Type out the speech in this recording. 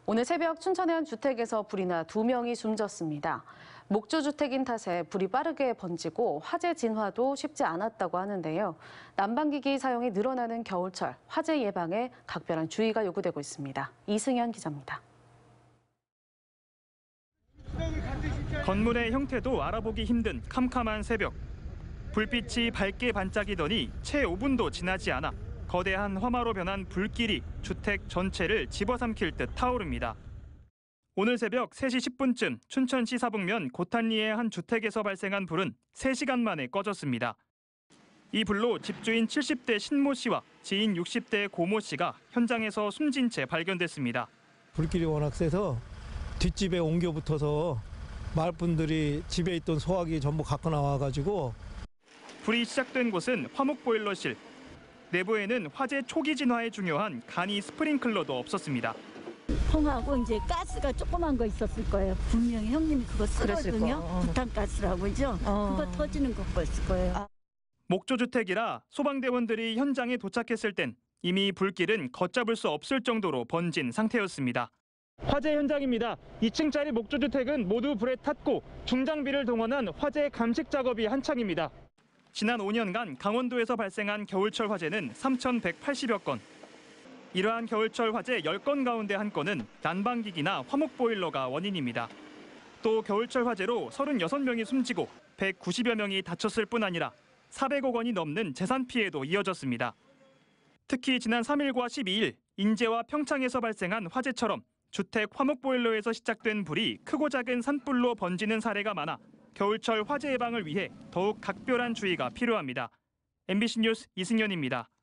오늘 새벽 춘천의 한 주택에서 불이 나 2명이 숨졌습니다. 목조주택인 탓에 불이 빠르게 번지고 화재 진화도 쉽지 않았다고 하는데요. 난방기기 사용이 늘어나는 겨울철, 화재 예방에 각별한 주의가 요구되고 있습니다. 이승현 기자입니다. 건물의 형태도 알아보기 힘든 캄캄한 새벽. 불빛이 밝게 반짝이더니 채 5분도 지나지 않아 거대한 화마로 변한 불길이 주택 전체를 집어삼킬 듯 타오릅니다. 오늘 새벽 3시 10분쯤 춘천시 사북면 고탄리의 한 주택에서 발생한 불은 3시간 만에 꺼졌습니다. 이 불로 집주인 70대 신모 씨와 지인 60대 고모 씨가 현장에서 숨진 채 발견됐습니다. 불길이 워낙 세서 뒷집에 옮겨 붙어서 마을 분들이 집에 있던 소화기 전부 갖고 나와가지고. 불이 시작된 곳은 화목보일러실. 내부에는 화재 초기 진화에 중요한 간이 스프링클러도 없었습니다. 통하고 이제 가스가 조그만 거 있었을 거예요. 분명히 형님이 그거 쓰거든요. 부탄가스라고죠. 그거 터지는 거였을 거예요. 목조주택이라 소방대원들이 현장에 도착했을 땐 이미 불길은 걷잡을 수 없을 정도로 번진 상태였습니다. 화재 현장입니다. 2층짜리 목조주택은 모두 불에 탔고 중장비를 동원한 화재 감식 작업이 한창입니다. 지난 5년간 강원도에서 발생한 겨울철 화재는 3,180여 건. 이러한 겨울철 화재 10건 가운데 한 건은 난방기기나 화목보일러가 원인입니다. 또 겨울철 화재로 36명이 숨지고 190여 명이 다쳤을 뿐 아니라 400억 원이 넘는 재산 피해도 이어졌습니다. 특히 지난 3일과 12일 인제와 평창에서 발생한 화재처럼 주택 화목보일러에서 시작된 불이 크고 작은 산불로 번지는 사례가 많아 겨울철 화재 예방을 위해 더욱 각별한 주의가 필요합니다. MBC 뉴스 이승현입니다.